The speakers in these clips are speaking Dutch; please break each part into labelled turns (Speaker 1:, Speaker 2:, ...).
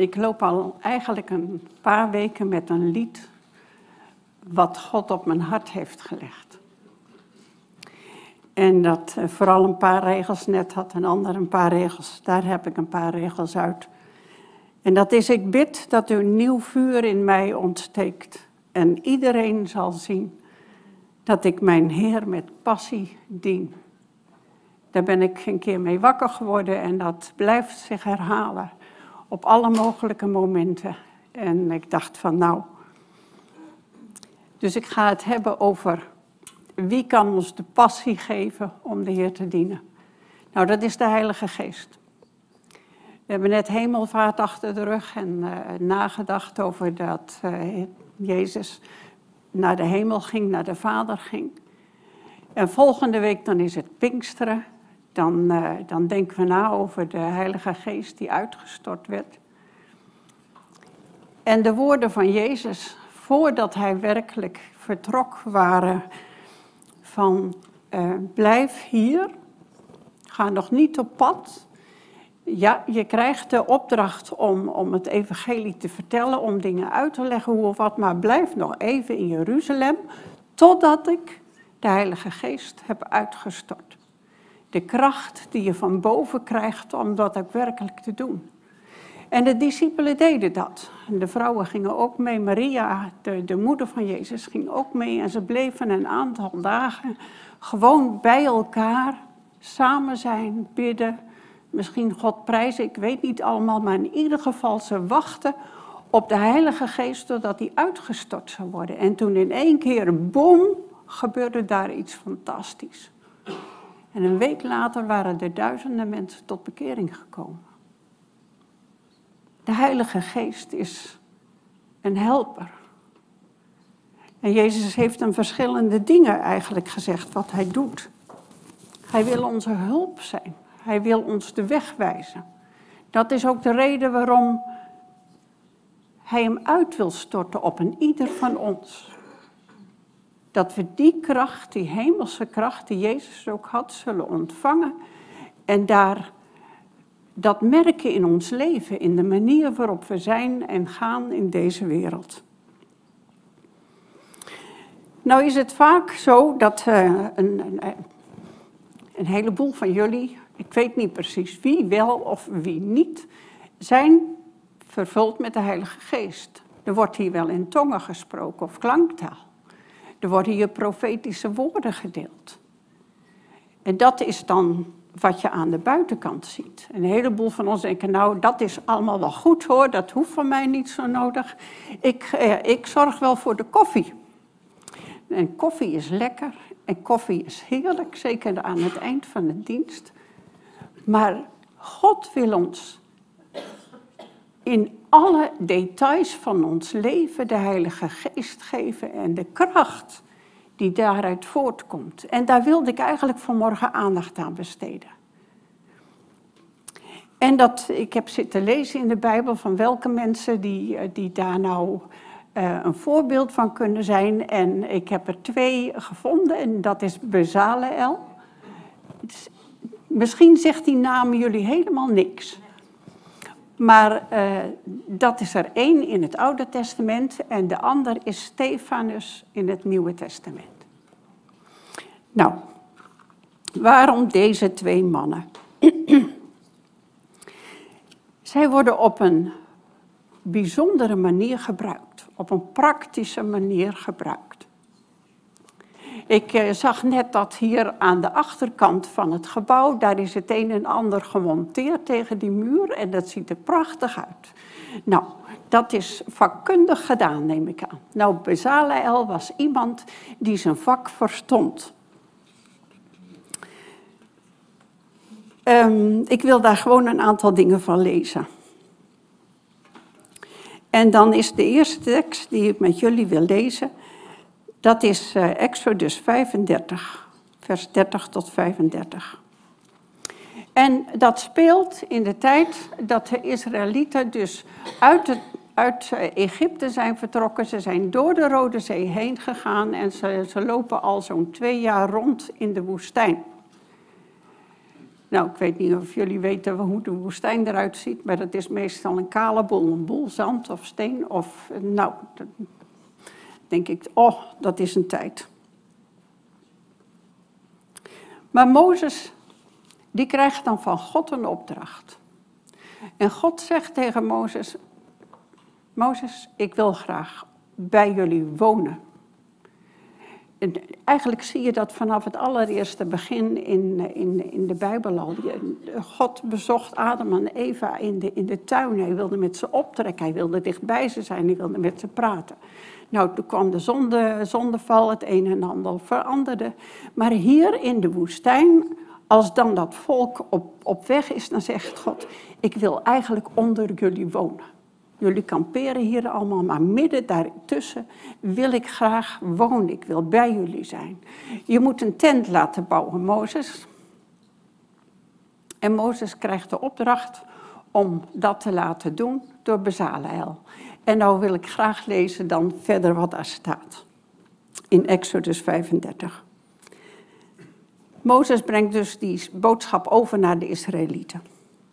Speaker 1: Ik loop al eigenlijk een paar weken met een lied wat God op mijn hart heeft gelegd. En dat vooral een paar regels, net had een ander een paar regels, daar heb ik een paar regels uit. En dat is: ik bid dat u een nieuw vuur in mij ontsteekt en iedereen zal zien dat ik mijn Heer met passie dien. Daar ben ik een keer mee wakker geworden en dat blijft zich herhalen op alle mogelijke momenten. En ik dacht van nou, dus ik ga het hebben over wie kan ons de passie geven om de Heer te dienen. Nou, dat is de Heilige Geest. We hebben net hemelvaart achter de rug en nagedacht over dat Jezus naar de hemel ging, naar de Vader ging. En volgende week dan is het Pinksteren. Dan denken we na over de Heilige Geest die uitgestort werd. En de woorden van Jezus, voordat hij werkelijk vertrok, waren van blijf hier, ga nog niet op pad. Ja, je krijgt de opdracht om het evangelie te vertellen, om dingen uit te leggen hoe of wat, maar blijf nog even in Jeruzalem, totdat ik de Heilige Geest heb uitgestort. De kracht die je van boven krijgt om dat ook werkelijk te doen. En de discipelen deden dat. En de vrouwen gingen ook mee. Maria, de moeder van Jezus, ging ook mee. En ze bleven een aantal dagen gewoon bij elkaar, samen zijn, bidden. Misschien God prijzen, ik weet niet allemaal. Maar in ieder geval, ze wachten op de Heilige Geest totdat die uitgestort zou worden. En toen in één keer, boem, gebeurde daar iets fantastisch. En een week later waren er duizenden mensen tot bekering gekomen. De Heilige Geest is een helper. En Jezus heeft een verschillende dingen eigenlijk gezegd wat hij doet. Hij wil onze hulp zijn. Hij wil ons de weg wijzen. Dat is ook de reden waarom hij hem uit wil storten op een ieder van ons. Dat we die kracht, die hemelse kracht die Jezus ook had, zullen ontvangen. En dat merken in ons leven, in de manier waarop we zijn en gaan in deze wereld. Nou is het vaak zo dat een heleboel van jullie, ik weet niet precies wie wel of wie niet, zijn vervuld met de Heilige Geest. Er wordt hier wel in tongen gesproken of klanktaal. Er worden hier profetische woorden gedeeld. En dat is dan wat je aan de buitenkant ziet. Een heleboel van ons denken, nou, dat is allemaal wel goed hoor, dat hoeft van mij niet zo nodig. Ik zorg wel voor de koffie. En koffie is lekker en koffie is heerlijk, zeker aan het eind van de dienst. Maar God wil ons in alle details van ons leven de Heilige Geest geven en de kracht die daaruit voortkomt. En daar wilde ik eigenlijk vanmorgen aandacht aan besteden. En ik heb zitten lezen in de Bijbel van welke mensen die daar nou een voorbeeld van kunnen zijn. En ik heb er 2 gevonden en dat is Bezaleel. Misschien zegt die naam jullie helemaal niks. Maar dat is er 1 in het Oude Testament en de ander is Stefanus in het Nieuwe Testament. Nou, waarom deze 2 mannen? Zij worden op een bijzondere manier gebruikt, op een praktische manier gebruikt. Ik zag net dat hier aan de achterkant van het gebouw, daar is het een en ander gemonteerd tegen die muur en dat ziet er prachtig uit. Nou, dat is vakkundig gedaan, neem ik aan. Nou, Bezaleel was iemand die zijn vak verstond. Ik wil daar gewoon een aantal dingen van lezen. En dan is de eerste tekst die ik met jullie wil lezen, dat is Exodus 35, vers 30 tot 35. En dat speelt in de tijd dat de Israëlieten dus uit Egypte zijn vertrokken. Ze zijn door de Rode Zee heen gegaan en ze lopen al zo'n 2 jaar rond in de woestijn. Nou, ik weet niet of jullie weten hoe de woestijn eruit ziet, maar dat is meestal een kale boel, een boel zand of steen. Of, nou, dan denk ik, oh, dat is een tijd. Maar Mozes, die krijgt dan van God een opdracht. En God zegt tegen Mozes, Mozes, ik wil graag bij jullie wonen. En eigenlijk zie je dat vanaf het allereerste begin in de Bijbel al. God bezocht Adam en Eva in de tuin. Hij wilde met ze optrekken, hij wilde dichtbij ze zijn, hij wilde met ze praten. Nou, toen kwam de zondeval, het een en ander veranderde. Maar hier in de woestijn, als dan dat volk op weg is, dan zegt God, ik wil eigenlijk onder jullie wonen. Jullie kamperen hier allemaal, maar midden daartussen wil ik graag wonen. Ik wil bij jullie zijn. Je moet een tent laten bouwen, Mozes. En Mozes krijgt de opdracht om dat te laten doen door Bezaleel. En nou wil ik graag lezen dan verder wat daar staat. In Exodus 35. Mozes brengt dus die boodschap over naar de Israëlieten.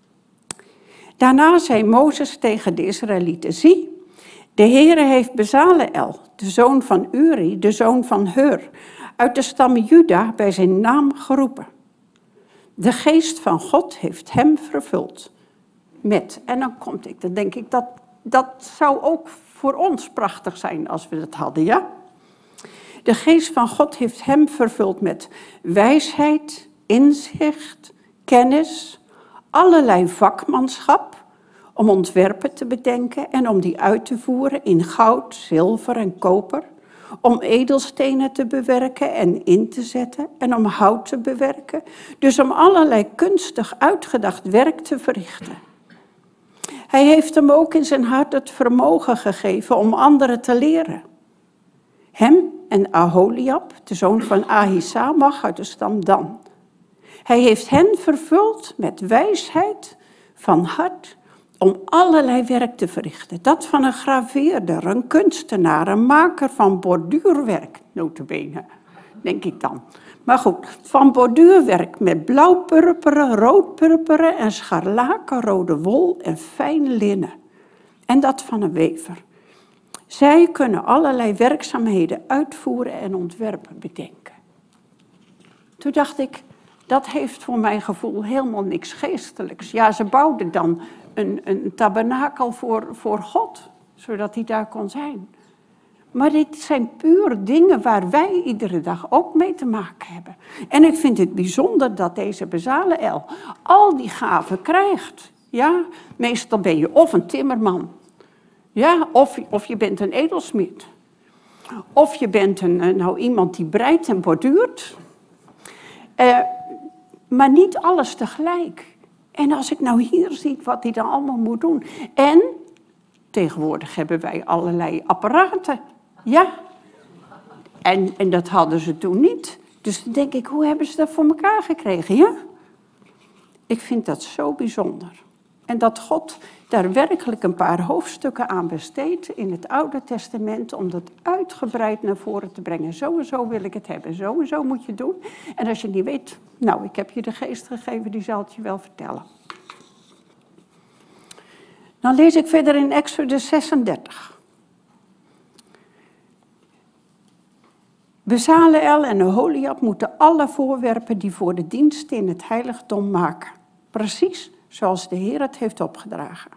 Speaker 1: Daarna zei Mozes tegen de Israëlieten, zie, de Heere heeft Bezaleel, de zoon van Uri, de zoon van Hur, uit de stam Juda bij zijn naam geroepen. De geest van God heeft hem vervuld met, en dan denk ik, dat zou ook voor ons prachtig zijn als we dat hadden, ja? De geest van God heeft hem vervuld met wijsheid, inzicht, kennis, allerlei vakmanschap, om ontwerpen te bedenken en om die uit te voeren in goud, zilver en koper, om edelstenen te bewerken en in te zetten en om hout te bewerken, dus om allerlei kunstig uitgedacht werk te verrichten. Hij heeft hem ook in zijn hart het vermogen gegeven om anderen te leren. Hem en Aholiab, de zoon van Ahisamach uit de stam Dan. Hij heeft hen vervuld met wijsheid van hart om allerlei werk te verrichten. Dat van een graveerder, een kunstenaar, een maker van borduurwerk, nota bene, denk ik dan. Maar goed, van borduurwerk met blauw-purperen, rood-purperen en scharlakenrode wol en fijn linnen. En dat van een wever. Zij kunnen allerlei werkzaamheden uitvoeren en ontwerpen bedenken. Toen dacht ik, dat heeft voor mijn gevoel helemaal niks geestelijks. Ja, ze bouwden dan een tabernakel voor God, zodat hij daar kon zijn. Maar dit zijn puur dingen waar wij iedere dag ook mee te maken hebben. En ik vind het bijzonder dat deze Bezaleel al die gaven krijgt. Ja, meestal ben je of een timmerman, ja, of je bent een edelsmid. Of je bent iemand die breidt en borduurt. Maar niet alles tegelijk. En als ik nou hier zie wat hij dan allemaal moet doen. En tegenwoordig hebben wij allerlei apparaten. Ja. En dat hadden ze toen niet. Dus dan denk ik, hoe hebben ze dat voor elkaar gekregen, ja? Ik vind dat zo bijzonder. En dat God daar werkelijk een paar hoofdstukken aan besteedt in het Oude Testament om dat uitgebreid naar voren te brengen. Zo en zo wil ik het hebben, zo en zo moet je het doen. En als je het niet weet, nou, ik heb je de geest gegeven, die zal het je wel vertellen. Dan lees ik verder in Exodus 36. Bezaleel en Aholiab moeten alle voorwerpen die voor de dienst in het heiligdom maken. Precies zoals de Heer het heeft opgedragen.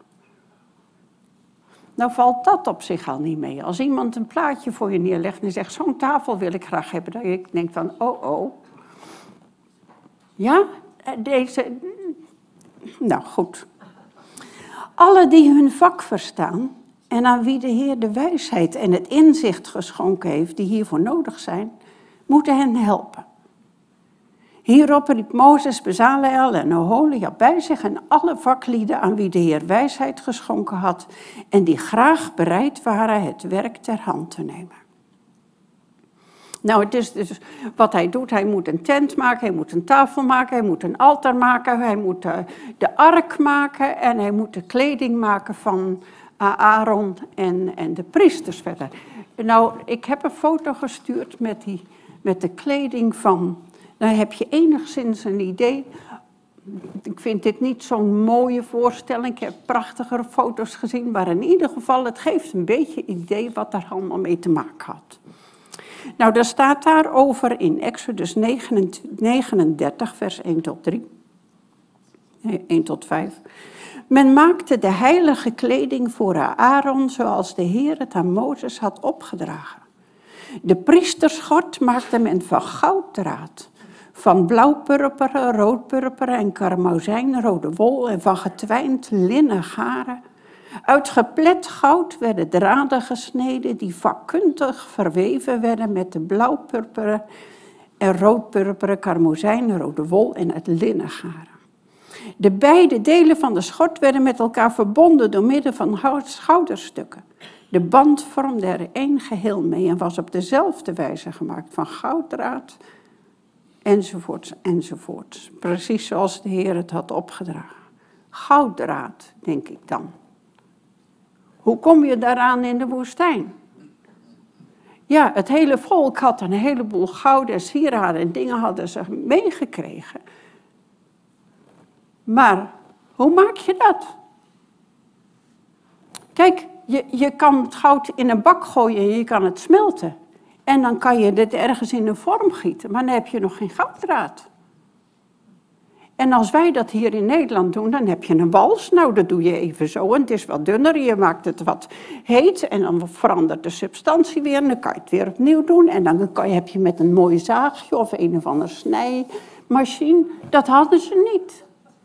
Speaker 1: Nou valt dat op zich al niet mee. Als iemand een plaatje voor je neerlegt en zegt, zo'n tafel wil ik graag hebben. Dan denk ik van, oh. Ja, deze, nou goed. Alle die hun vak verstaan en aan wie de Heer de wijsheid en het inzicht geschonken heeft die hiervoor nodig zijn, moeten hen helpen. Hierop riep Mozes Bezaleel en Aholiab bij zich en alle vaklieden aan wie de Heer wijsheid geschonken had en die graag bereid waren het werk ter hand te nemen. Nou, het is dus wat hij doet. Hij moet een tent maken, hij moet een tafel maken, hij moet een altaar maken, hij moet de ark maken en hij moet de kleding maken van Aaron en de priesters verder. Nou, ik heb een foto gestuurd met de kleding van. Dan heb je enigszins een idee Ik vind dit niet zo'n mooie voorstelling. Ik heb prachtigere foto's gezien. Maar in ieder geval, het geeft een beetje idee wat daar allemaal mee te maken had. Nou, daar staat daarover in Exodus 39, vers 1 tot 3. Nee, 1 tot 5. Men maakte de heilige kleding voor Aaron, zoals de Heer het aan Mozes had opgedragen. De priesterschort maakte men van gouddraad, van blauwpurperen, roodpurperen en karmozijnrode wol en van getwijnd linnen garen. Uit geplet goud werden draden gesneden die vakkundig verweven werden met de blauwpurperen en roodpurperen, karmozijnrode wol en het linnen garen. De beide delen van de schort werden met elkaar verbonden door middel van schouderstukken. De band vormde er één geheel mee en was op dezelfde wijze gemaakt van gouddraad, enzovoorts, enzovoorts. Precies zoals de Heer het had opgedragen. Gouddraad, denk ik dan. Hoe kom je daaraan in de woestijn? Ja, het hele volk had een heleboel gouden sieraden en dingen hadden ze meegekregen. Maar hoe maak je dat? Kijk, je kan het goud in een bak gooien en je kan het smelten. En dan kan je dit ergens in een vorm gieten, maar dan heb je nog geen gouddraad. En als wij dat hier in Nederland doen, dan heb je een wals. Nou, dat doe je even zo en het is wat dunner. Je maakt het wat heet en dan verandert de substantie weer. En dan kan je het weer opnieuw doen. En dan heb je met een mooi zaagje of een of andere snijmachine. Dat hadden ze niet.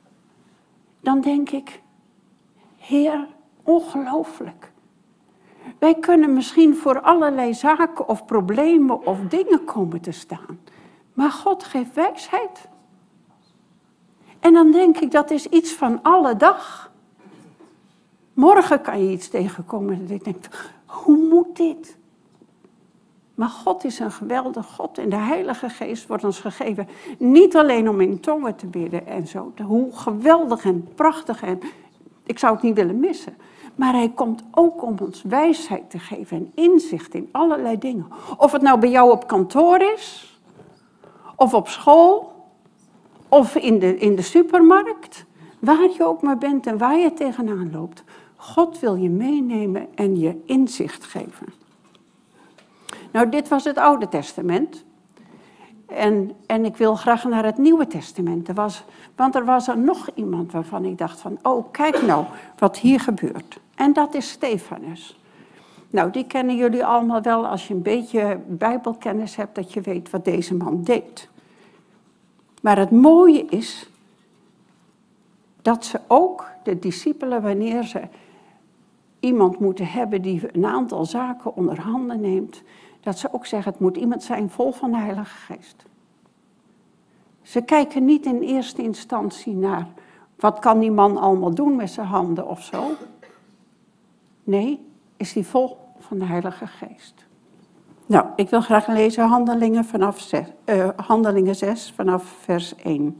Speaker 1: Dan denk ik, Heer, ongelooflijk. Wij kunnen misschien voor allerlei zaken of problemen of dingen komen te staan. Maar God geeft wijsheid. En dan denk ik, dat is iets van alle dag. Morgen kan je iets tegenkomen en ik denk, hoe moet dit? Maar God is een geweldig God en de Heilige Geest wordt ons gegeven. Niet alleen om in tongen te bidden en zo. Hoe geweldig en prachtig en ik zou het niet willen missen. Maar hij komt ook om ons wijsheid te geven en inzicht in allerlei dingen. Of het nou bij jou op kantoor is, of op school, of in de supermarkt. Waar je ook maar bent en waar je tegenaan loopt. God wil je meenemen en je inzicht geven. Nou, dit was het Oude Testament. En ik wil graag naar het Nieuwe Testament. Want er was er nog iemand waarvan ik dacht van, oh, kijk nou wat hier gebeurt. En dat is Stefanus. Nou, die kennen jullie allemaal wel als je een beetje Bijbelkennis hebt, dat je weet wat deze man deed. Maar het mooie is dat ze ook, de discipelen, wanneer ze iemand moeten hebben die een aantal zaken onder handen neemt, dat ze ook zeggen, het moet iemand zijn vol van de Heilige Geest. Ze kijken niet in eerste instantie naar, wat kan die man allemaal doen met zijn handen of zo. Nee, is hij vol van de Heilige Geest. Nou, ik wil graag lezen Handelingen 6 vanaf vers 1.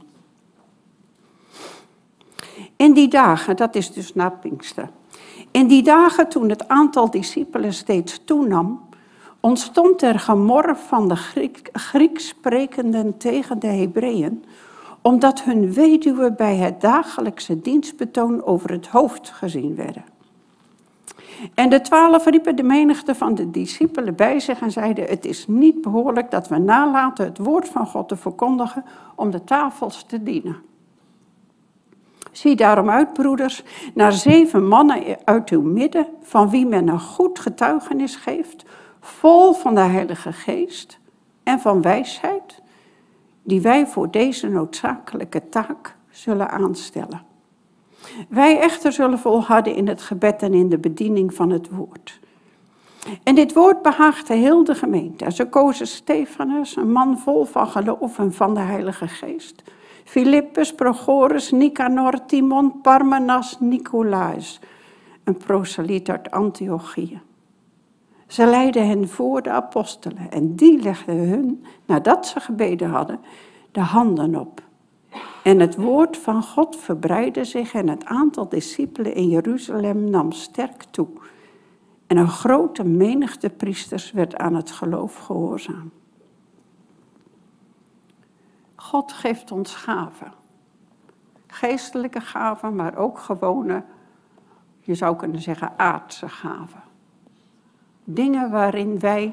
Speaker 1: In die dagen, dat is dus na Pinksteren. In die dagen toen het aantal discipelen steeds toenam, ontstond er gemor van de Grieks sprekenden tegen de Hebreeën, omdat hun weduwen bij het dagelijkse dienstbetoon over het hoofd gezien werden. En de 12 riepen de menigte van de discipelen bij zich en zeiden, het is niet behoorlijk dat we nalaten het woord van God te verkondigen om de tafels te dienen. Zie daarom uit, broeders, naar 7 mannen uit uw midden, van wie men een goed getuigenis geeft, vol van de Heilige Geest en van wijsheid, die wij voor deze noodzakelijke taak zullen aanstellen. Wij echter zullen volharden in het gebed en in de bediening van het woord. En dit woord behaagde heel de gemeente. En ze kozen Stefanus, een man vol van geloof en van de Heilige Geest. Filippus, Prochorus, Nicanor, Timon, Parmenas, Nicolaas, een proseliet uit Antiochië. Ze leidden hen voor de apostelen en die legden hun, nadat ze gebeden hadden, de handen op. En het woord van God verbreidde zich en het aantal discipelen in Jeruzalem nam sterk toe. En een grote menigte priesters werd aan het geloof gehoorzaam. God geeft ons gaven. geestelijke gaven, maar ook gewone, je zou kunnen zeggen, aardse gaven. Dingen waarin wij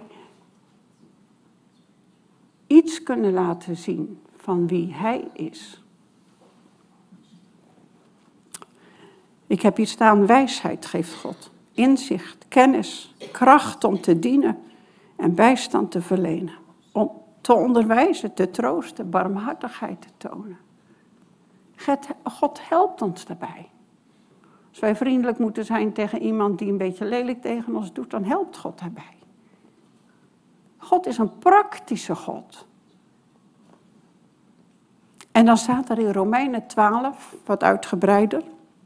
Speaker 1: iets kunnen laten zien van wie Hij is. Ik heb hier staan, wijsheid geeft God, inzicht, kennis, kracht om te dienen en bijstand te verlenen. Om te onderwijzen, te troosten, barmhartigheid te tonen. God helpt ons daarbij. Als wij vriendelijk moeten zijn tegen iemand die een beetje lelijk tegen ons doet, dan helpt God daarbij. God is een praktische God. En dan staat er in Romeinen 12, wat uitgebreider.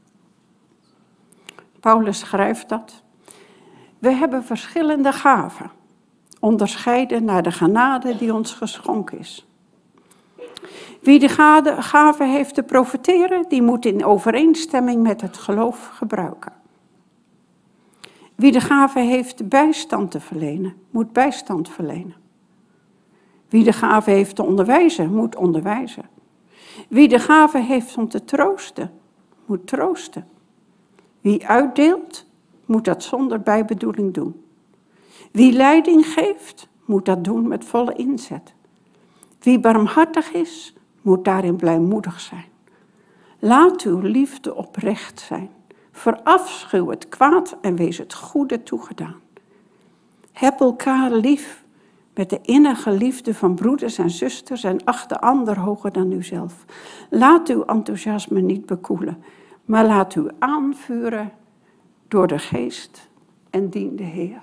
Speaker 1: Paulus schrijft dat. We hebben verschillende gaven, onderscheiden naar de genade die ons geschonken is. Wie de gave heeft te profiteren, die moet in overeenstemming met het geloof gebruiken. Wie de gave heeft bijstand te verlenen, moet bijstand verlenen. Wie de gave heeft te onderwijzen, moet onderwijzen. Wie de gave heeft om te troosten, moet troosten. Wie uitdeelt, moet dat zonder bijbedoeling doen. Wie leiding geeft, moet dat doen met volle inzet. Wie barmhartig is, moet daarin blijmoedig zijn. Laat uw liefde oprecht zijn. Verafschuw het kwaad en wees het goede toegedaan. Heb elkaar lief met de innige liefde van broeders en zusters en acht de ander hoger dan uzelf. Laat uw enthousiasme niet bekoelen, maar laat u aanvuren door de geest en dien de Heer.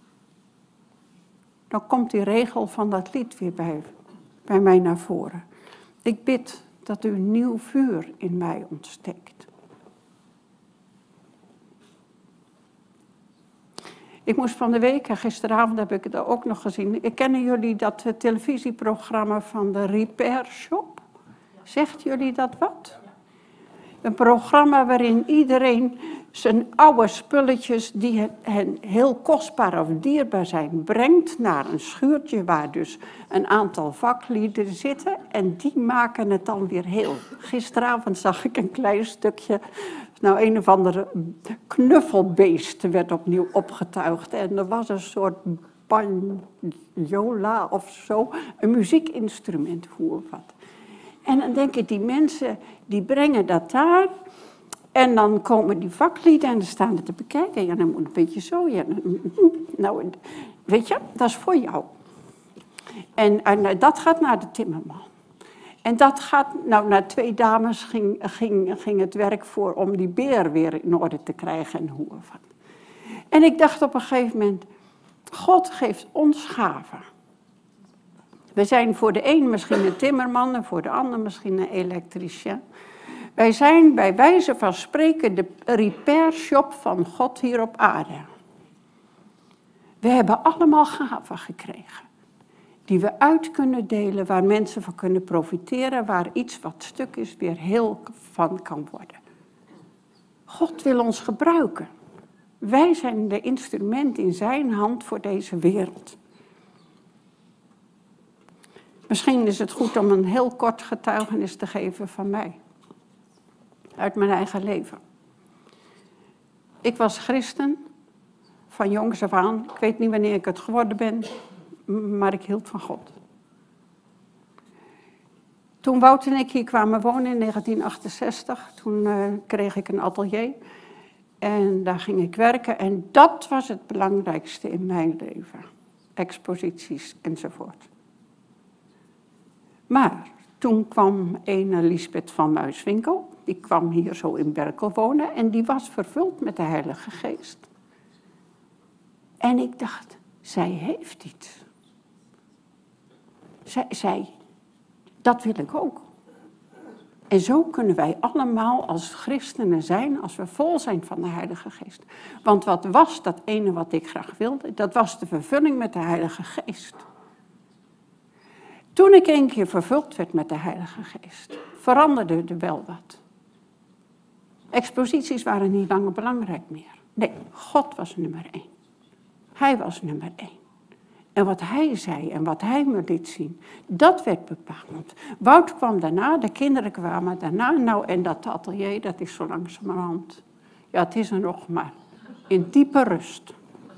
Speaker 1: Dan komt die regel van dat lied weer bij mij naar voren. Ik bid dat u een nieuw vuur in mij ontsteekt. Ik moest van de week, en gisteravond heb ik het ook nog gezien. Kennen jullie dat televisieprogramma van de Repair Shop? Zegt jullie dat wat? Een programma waarin iedereen zijn oude spulletjes die hen heel kostbaar of dierbaar zijn, brengt naar een schuurtje waar dus een aantal vaklieden zitten. En die maken het dan weer heel. Gisteravond zag ik een klein stukje, nou een of andere knuffelbeest werd opnieuw opgetuigd. En er was een soort banjola of zo, een muziekinstrument, hoe of wat. En dan denk ik, die mensen die brengen dat daar. En dan komen die vaklieden en dan staan er te bekijken. Ja, dan moet een beetje zo. Ja, nou, weet je, dat is voor jou. En dat gaat naar de timmerman. En dat gaat, nou, naar 2 dames ging het werk voor om die beer weer in orde te krijgen en hoe of wat. En ik dacht op een gegeven moment, God geeft ons gaven. We zijn voor de een misschien een timmerman en voor de ander misschien een elektricien. Wij zijn bij wijze van spreken de repair shop van God hier op aarde. We hebben allemaal gaven gekregen. Die we uit kunnen delen, waar mensen van kunnen profiteren, waar iets wat stuk is weer heel van kan worden. God wil ons gebruiken. Wij zijn de instrument in zijn hand voor deze wereld. Misschien is het goed om een heel kort getuigenis te geven van mij. Uit mijn eigen leven. Ik was christen, van jongs af aan. Ik weet niet wanneer ik het geworden ben, maar ik hield van God. Toen Wouter en ik hier kwamen wonen in 1968, toen kreeg ik een atelier. En daar ging ik werken en dat was het belangrijkste in mijn leven. Exposities enzovoort. Maar toen kwam ene Lisbeth van Muiswinkel. Die kwam hier zo in Berkel wonen en die was vervuld met de Heilige Geest. En ik dacht, zij heeft iets. Zij, dat wil ik ook. En zo kunnen wij allemaal als christenen zijn, als we vol zijn van de Heilige Geest. Want wat was dat ene wat ik graag wilde? Dat was de vervulling met de Heilige Geest. Toen ik 1 keer vervuld werd met de Heilige Geest, veranderde er wel wat. Exposities waren niet langer belangrijk meer. Nee, God was nummer 1. Hij was nummer 1. En wat hij zei en wat hij me liet zien, dat werd bepalend. Wout kwam daarna, de kinderen kwamen daarna. Nou, en dat atelier, dat is zo langzamerhand. Ja, het is er nog maar. In diepe rust.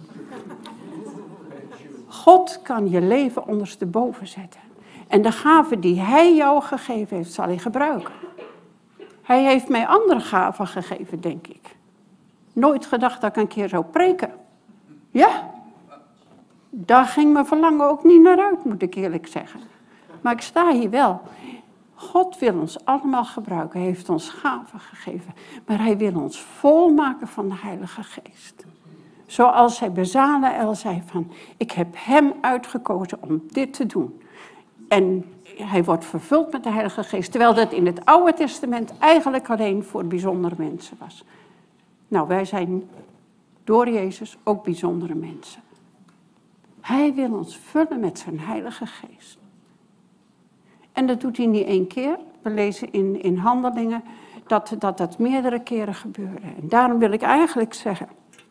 Speaker 1: God kan je leven ondersteboven zetten. En de gaven die hij jou gegeven heeft, zal hij gebruiken. Hij heeft mij andere gaven gegeven, denk ik. Nooit gedacht dat ik een keer zou preken. Ja, daar ging mijn verlangen ook niet naar uit, moet ik eerlijk zeggen. Maar ik sta hier wel. God wil ons allemaal gebruiken. Hij heeft ons gaven gegeven. Maar hij wil ons volmaken van de Heilige Geest. Zoals hij Bezaleel zei van, ik heb hem uitgekozen om dit te doen. En hij wordt vervuld met de Heilige Geest. Terwijl dat in het Oude Testament eigenlijk alleen voor bijzondere mensen was. Nou, wij zijn door Jezus ook bijzondere mensen. Hij wil ons vullen met zijn Heilige Geest. En dat doet hij niet één keer. We lezen in Handelingen dat meerdere keren gebeurde. En daarom wil ik eigenlijk zeggen,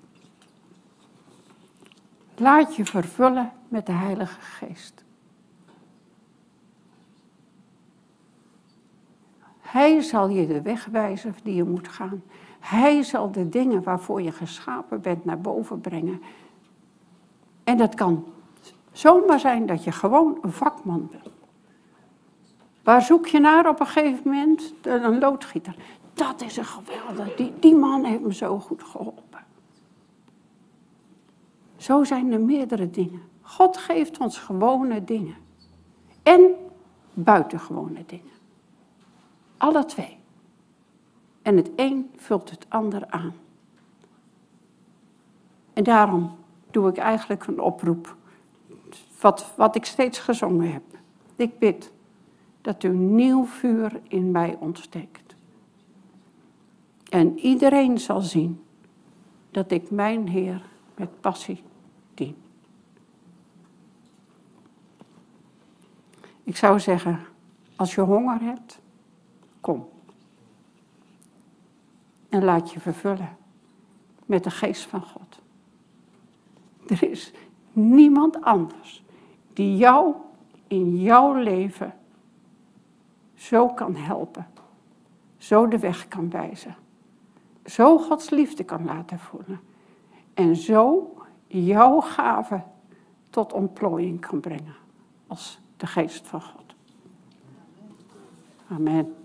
Speaker 1: laat je vervullen met de Heilige Geest. Hij zal je de weg wijzen die je moet gaan. Hij zal de dingen waarvoor je geschapen bent naar boven brengen. En dat kan zomaar zijn dat je gewoon een vakman bent. Waar zoek je naar op een gegeven moment? Een loodgieter. Dat is een geweldig. Die man heeft me zo goed geholpen. Zo zijn er meerdere dingen. God geeft ons gewone dingen. En buitengewone dingen. Alle twee. En het een vult het ander aan. En daarom doe ik eigenlijk een oproep. Wat ik steeds gezongen heb. Ik bid dat u nieuw vuur in mij ontsteekt. En iedereen zal zien dat ik mijn Heer met passie dien. Ik zou zeggen, als je honger hebt, kom. En laat je vervullen met de geest van God. Er is niemand anders die jou in jouw leven zo kan helpen. Zo de weg kan wijzen. Zo Gods liefde kan laten voelen. En zo jouw gave tot ontplooiing kan brengen. Als de geest van God. Amen.